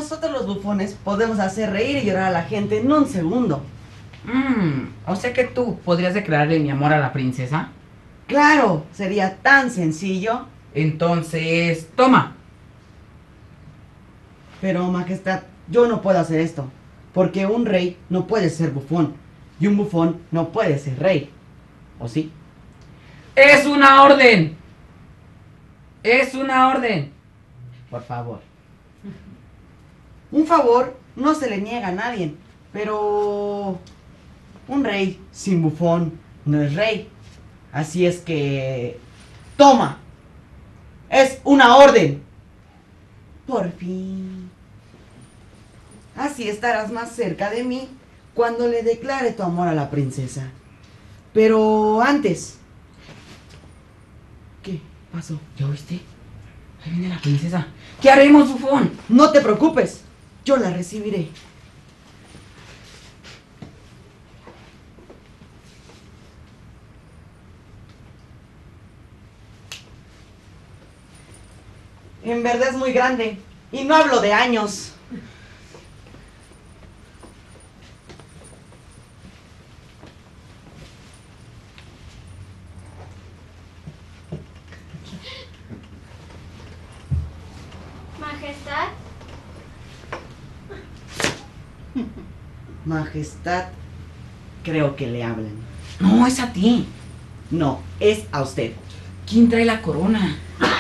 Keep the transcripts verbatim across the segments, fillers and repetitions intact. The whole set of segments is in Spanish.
nosotros los bufones podemos hacer reír y llorar a la gente en un segundo. Mmm, o sea que tú podrías declararle mi amor a la princesa. Claro, sería tan sencillo. Entonces, toma. Pero, Majestad, yo no puedo hacer esto, porque un rey no puede ser bufón, y un bufón no puede ser rey. ¿O sí? ¡Es una orden! ¡Es una orden! Por favor. Un favor no se le niega a nadie, pero un rey sin bufón no es rey. Así es que... ¡Toma! ¡Es una orden! Por fin. Así estarás más cerca de mí cuando le declare tu amor a la princesa. Pero antes... ¿Qué pasó? ¿Ya oíste? Ahí viene la princesa. ¿Qué haremos, bufón? No te preocupes, yo la recibiré. En verdad es muy grande, y no hablo de años. Majestad. Majestad, creo que le hablan. No, es a ti. No, es a usted. ¿Quién trae la corona?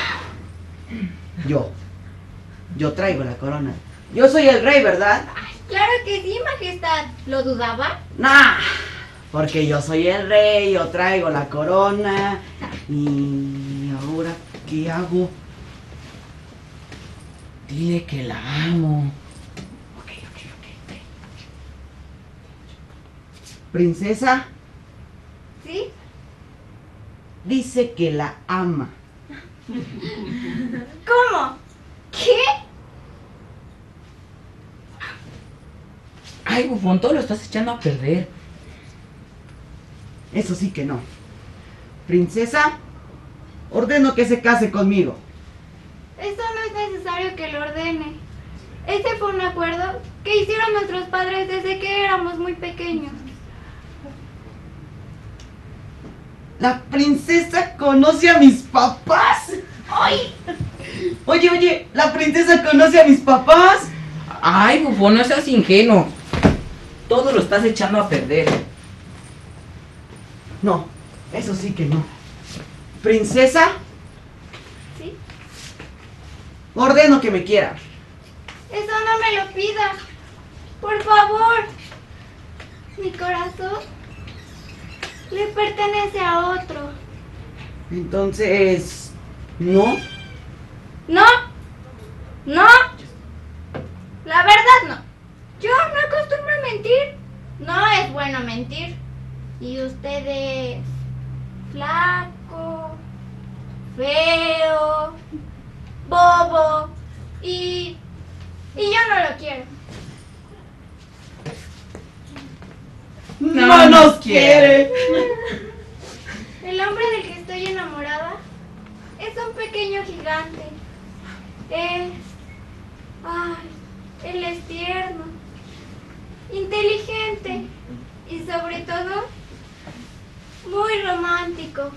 Yo. Yo traigo la corona. Yo soy el rey, ¿verdad? Ay, claro que sí, Majestad. ¿Lo dudaba? Nah, porque yo soy el rey, yo traigo la corona. Y ahora, ¿qué hago? Dile que la amo. Ok, ok, ok. Princesa, ¿Sí? dice que la ama. ¿Cómo? ¿Qué? Ay, bufón, todo lo estás echando a perder. Eso sí que no. Princesa, ordeno que se case conmigo. Eso no es necesario que lo ordene. Ese fue un acuerdo que hicieron nuestros padres desde que éramos muy pequeños. ¿La princesa conoce a mis papás? ¡Ay! Oye, oye, ¿la princesa conoce a mis papás? Ay, bufón, no seas ingenuo. Todo lo estás echando a perder. No, eso sí que no. Princesa, ¿Sí? ordeno que me quiera. Eso no me lo pida. Por favor. Mi corazón le pertenece a otro. Entonces, ¿no? ¿No? ¿No? La verdad no. Yo no acostumbro a mentir. No es bueno mentir. Y usted es flaco, feo, bobo y... y yo no lo quiero. No nos quiere. El hombre del que estoy enamorada es un pequeño gigante. Es... Ay, él es tierno, inteligente y sobre todo muy romántico.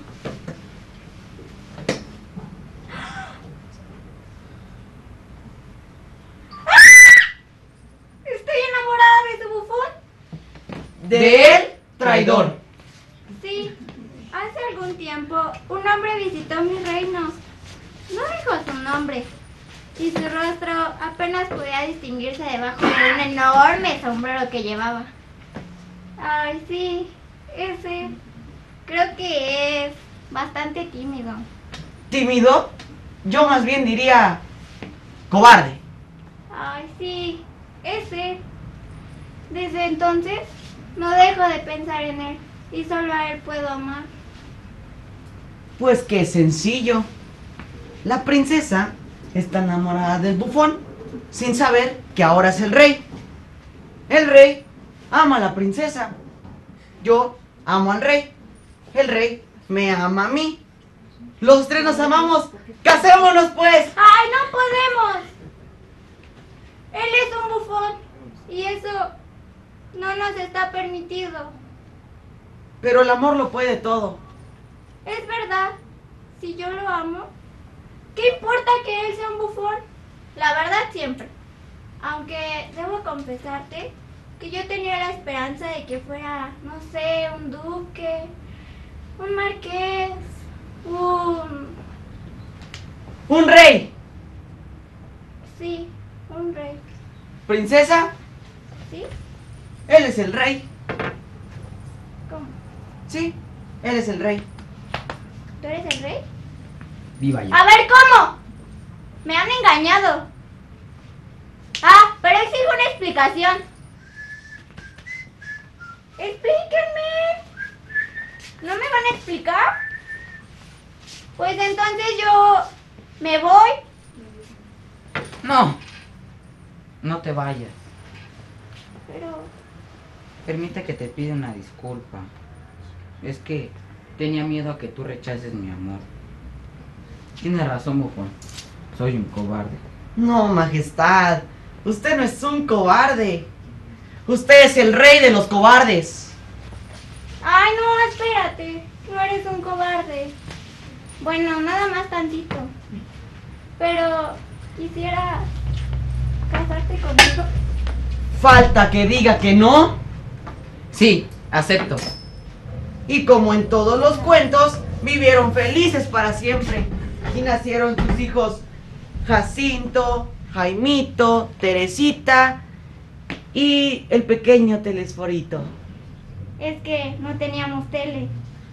Estoy enamorada de su bufón. De él, traidor. Sí, hace algún tiempo un hombre visitó mi reino. No dijo su nombre y su rostro apenas podía distinguirse debajo de un enorme sombrero que llevaba. Ay, sí, ese creo que es bastante tímido. ¿Tímido? Yo más bien diría cobarde. Ay, sí, ese. Desde entonces no dejo de pensar en él y solo a él puedo amar. Pues qué sencillo. La princesa está enamorada del bufón sin saber que ahora es el rey. El rey ama a la princesa. Yo amo al rey. El rey me ama a mí. Los tres nos amamos. ¡Casémonos pues! ¡Ay, no podemos! Él es un bufón y eso no nos está permitido. Pero el amor lo puede todo. Es verdad, si yo lo amo, ¿qué importa que él sea un bufón? La verdad siempre. Aunque debo confesarte que yo tenía la esperanza de que fuera, no sé, un duque, un marqués, un... ¡Un rey! sí, un rey. ¿Princesa? ¿Sí? Él es el rey. ¿Cómo? Sí, él es el rey. ¿Tú eres el rey? Viva yo. A ver, ¿cómo? Me han engañado. Ah, pero exijo una explicación. Explíquenme. ¿No me van a explicar? Pues entonces yo me voy. No, no te vayas. Pero... Permite que te pida una disculpa. Es que tenía miedo a que tú rechaces mi amor. Tienes razón, bufón. Soy un cobarde. No, majestad. Usted no es un cobarde. Usted es el rey de los cobardes. Ay, no, espérate. No eres un cobarde. Bueno, nada más tantito. Pero quisiera casarte conmigo. Falta que diga que no. Sí, acepto. Y como en todos los cuentos, vivieron felices para siempre. Y nacieron sus hijos Jacinto, Jaimito, Teresita y el pequeño Telesforito. Es que no teníamos tele.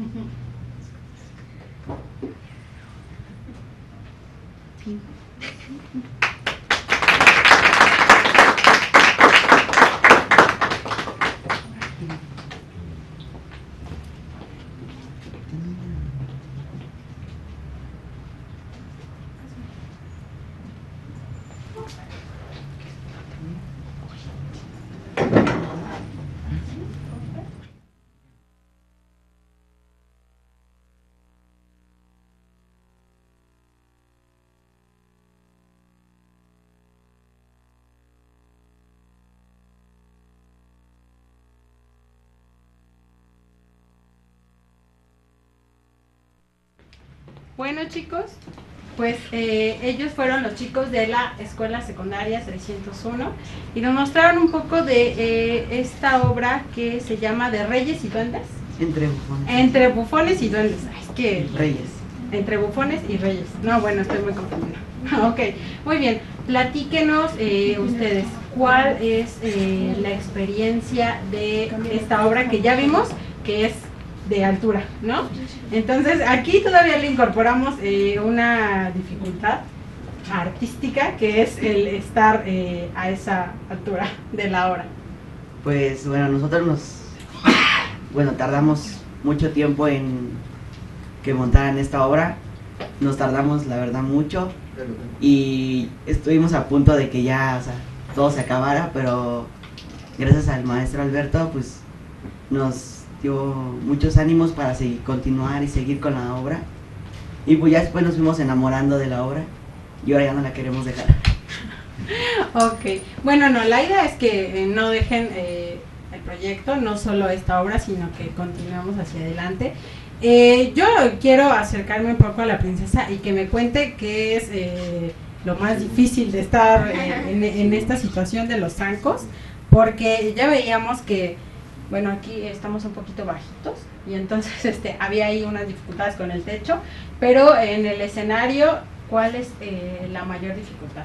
Bueno, chicos, pues eh, ellos fueron los chicos de la Escuela Secundaria seiscientos uno y nos mostraron un poco de eh, esta obra que se llama De Reyes y Duendes. Entre bufones. Entre bufones y duendes. Ay, es que... Reyes. Entre bufones y reyes. No, bueno, estoy muy confundida. Ok, muy bien. Platíquenos eh, ustedes, ¿cuál es eh, la experiencia de esta obra que ya vimos, que es de altura, ¿no? Entonces, aquí todavía le incorporamos eh, una dificultad artística, que es el estar eh, a esa altura de la obra. Pues bueno, nosotros nos... Bueno, tardamos mucho tiempo en que montaran esta obra. Nos tardamos, la verdad, mucho. Y estuvimos a punto de que ya, o sea, todo se acabara, pero gracias al maestro Alberto, pues nos dio muchos ánimos para seguir, continuar y seguir con la obra. Y pues ya después nos fuimos enamorando de la obra y ahora ya no la queremos dejar. Ok, bueno, no, la idea es que eh, no dejen eh, el proyecto, no solo esta obra, sino que continuemos hacia adelante. Eh, yo quiero acercarme un poco a la princesa y que me cuente qué es eh, lo más difícil de estar eh, en, en esta situación de los zancos, porque ya veíamos que, bueno, aquí estamos un poquito bajitos y entonces este había ahí unas dificultades con el techo, pero en el escenario, ¿cuál es eh, la mayor dificultad?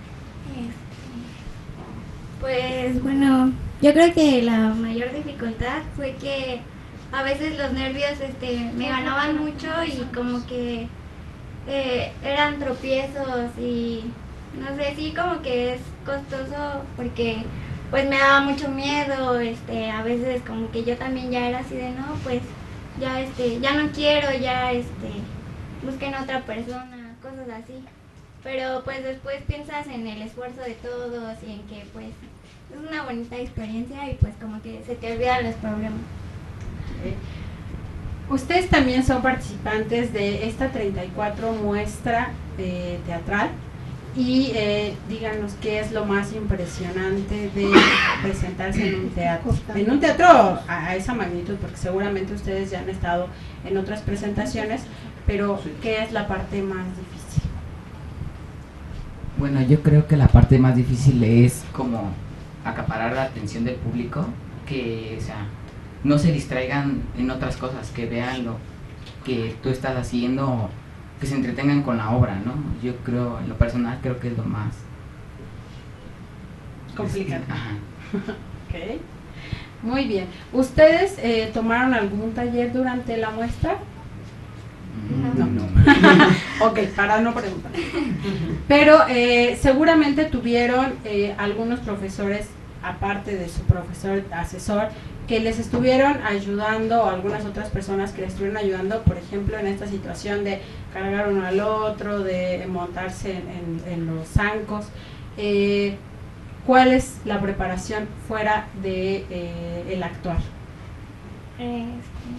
Pues bueno, yo creo que la mayor dificultad fue que a veces los nervios este, me ganaban mucho y como que eh, eran tropiezos y no sé, sí como que es costoso porque pues me daba mucho miedo, este, a veces como que yo también ya era así de no, pues ya este, ya no quiero, ya este, busquen otra persona, cosas así. Pero pues después piensas en el esfuerzo de todos y en que pues es una bonita experiencia y pues como que se te olvidan los problemas. Eh, Ustedes también son participantes de esta treinta y cuatro muestra eh, teatral y eh, díganos qué es lo más impresionante de presentarse en un teatro. En un teatro a, a esa magnitud, porque seguramente ustedes ya han estado en otras presentaciones, pero ¿qué es la parte más difícil? Bueno, yo creo que la parte más difícil es como acaparar la atención del público, que, o sea, no se distraigan en otras cosas, que vean lo que tú estás haciendo, que se entretengan con la obra, ¿no? Yo creo, en lo personal, creo que es lo más complicado. Este, ajá. Okay. Muy bien. ¿Ustedes eh, tomaron algún taller durante la muestra? No. No. Ok, para no preguntar. Pero eh, seguramente tuvieron eh, algunos profesores, aparte de su profesor asesor, que les estuvieron ayudando, o algunas otras personas que les estuvieron ayudando, por ejemplo, en esta situación de cargar uno al otro, de montarse en, en, en los zancos. Eh, ¿Cuál es la preparación fuera de eh, el actuar? Este,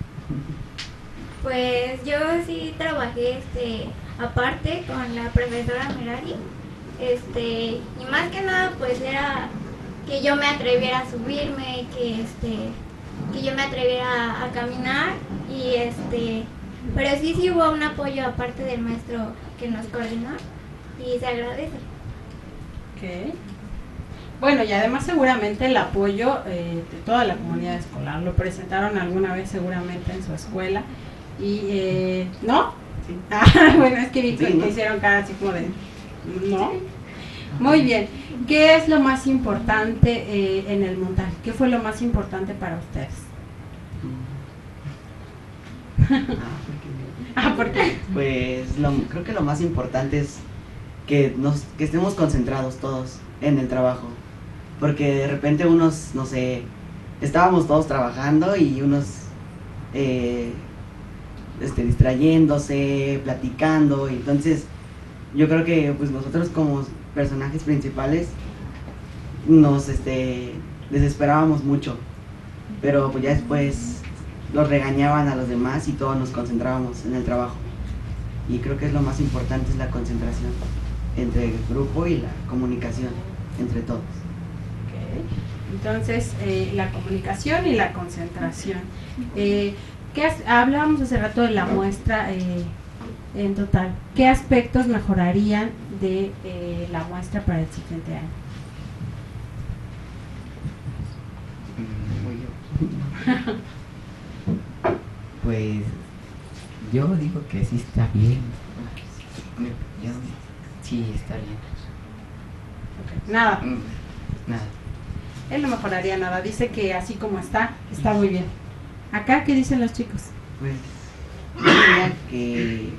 pues yo sí trabajé este aparte con la profesora Merari, este y más que nada pues era que yo me atreviera a subirme, que este que yo me atreviera a caminar y este pero sí sí hubo un apoyo aparte del maestro que nos coordinó y se agradece. Okay. Bueno, y además seguramente el apoyo eh, de toda la comunidad escolar. Lo presentaron alguna vez seguramente en su escuela. Y, eh, ¿no? Sí. Ah, bueno, es que vi que Sí, ¿no? hicieron cara así como de, ¿no? Muy bien. ¿Qué es lo más importante eh, en el montaje? ¿Qué fue lo más importante para ustedes? Ah, ¿por qué? Pues lo, creo que lo más importante es que, nos, que estemos concentrados todos en el trabajo. Porque de repente unos, no sé, estábamos todos trabajando y unos eh, este, distrayéndose, platicando. Entonces yo creo que pues nosotros como personajes principales nos este, desesperábamos mucho. Pero pues ya después los regañaban a los demás y todos nos concentrábamos en el trabajo. Y creo que es lo más importante, es la concentración entre el grupo y la comunicación entre todos. Okay. Entonces, eh, la comunicación y la concentración. Eh, ¿qué as- hablábamos hace rato de la muestra eh, en total. ¿Qué aspectos mejorarían de eh, la muestra para el siguiente año? Mm, voy yo. Pues yo digo que sí está bien. Yo, sí está bien. Okay. Nada, Mm, Nada. él no mejoraría nada. Dice que así como está, está muy bien. Acá, ¿qué dicen los chicos? Pues yo diría que,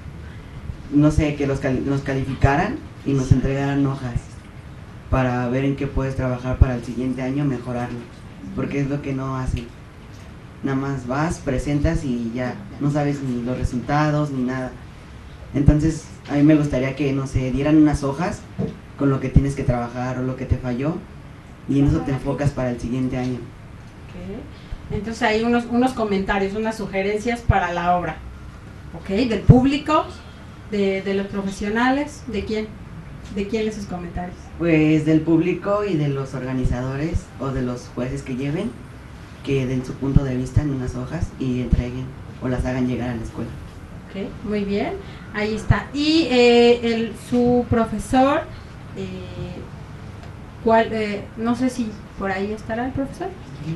no sé, que los cali- nos calificaran y nos entregaran hojas para ver en qué puedes trabajar para el siguiente año, mejorarlo, porque es lo que no hacen. Nada más vas, presentas y ya no sabes ni los resultados ni nada. Entonces a mí me gustaría que, no sé, dieran unas hojas con lo que tienes que trabajar o lo que te falló, y en eso te enfocas para el siguiente año. Okay. Entonces hay unos, unos comentarios, unas sugerencias para la obra. ¿Ok? Del público, de, de los profesionales, ¿de quién? ¿De quién esos comentarios? Pues del público y de los organizadores o de los jueces que lleven, que den su punto de vista en unas hojas y entreguen o las hagan llegar a la escuela. Ok, muy bien, ahí está. Y eh, el, su profesor, eh, ¿cuál, eh, no sé si por ahí estará el profesor,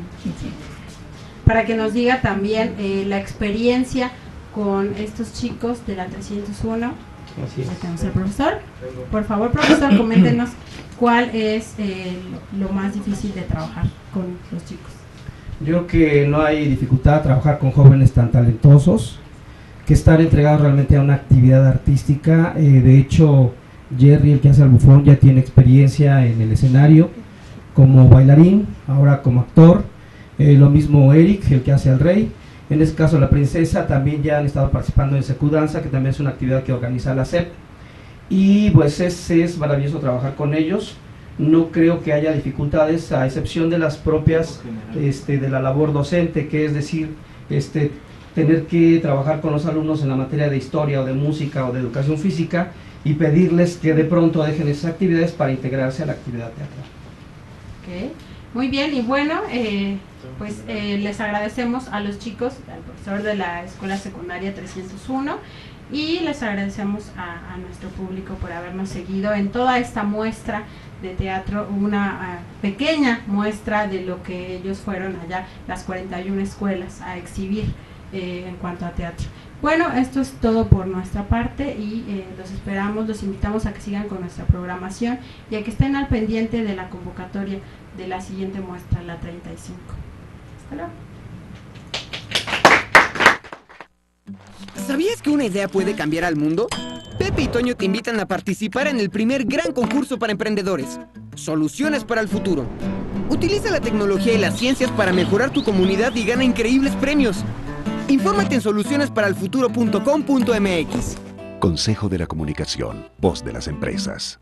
para que nos diga también eh, la experiencia con estos chicos de la trescientos uno. Así es. Ahí tenemos al profesor. Por favor, profesor, coméntenos cuál es eh, lo más difícil de trabajar con los chicos. Yo creo que no hay dificultad a trabajar con jóvenes tan talentosos, que están entregados realmente a una actividad artística. Eh, de hecho, Jerry, el que hace el bufón, ya tiene experiencia en el escenario como bailarín, ahora como actor. Eh, lo mismo Eric, el que hace al rey. En este caso la princesa, también ya han estado participando en Secudanza, que también es una actividad que organiza la S E P. Y pues es, es maravilloso trabajar con ellos. No creo que haya dificultades, a excepción de las propias este, de la labor docente, que es decir, este, tener que trabajar con los alumnos en la materia de historia o de música o de educación física y pedirles que de pronto dejen esas actividades para integrarse a la actividad teatral. Okay. Muy bien, y bueno, eh, pues eh, les agradecemos a los chicos, al profesor de la Escuela Secundaria trescientos uno, y les agradecemos a, a nuestro público por habernos seguido en toda esta muestra de teatro, una uh, pequeña muestra de lo que ellos fueron allá, las cuarenta y una escuelas, a exhibir eh, en cuanto a teatro. Bueno, esto es todo por nuestra parte y eh, los esperamos, los invitamos a que sigan con nuestra programación y a que estén al pendiente de la convocatoria de la siguiente muestra, la treinta y cinco. Hasta luego. ¿Sabías que una idea puede cambiar al mundo? Pepe y Toño te invitan a participar en el primer gran concurso para emprendedores, Soluciones para el Futuro. Utiliza la tecnología y las ciencias para mejorar tu comunidad y gana increíbles premios. Infórmate en soluciones para el futuro punto com punto m x. Consejo de la Comunicación, voz de las empresas.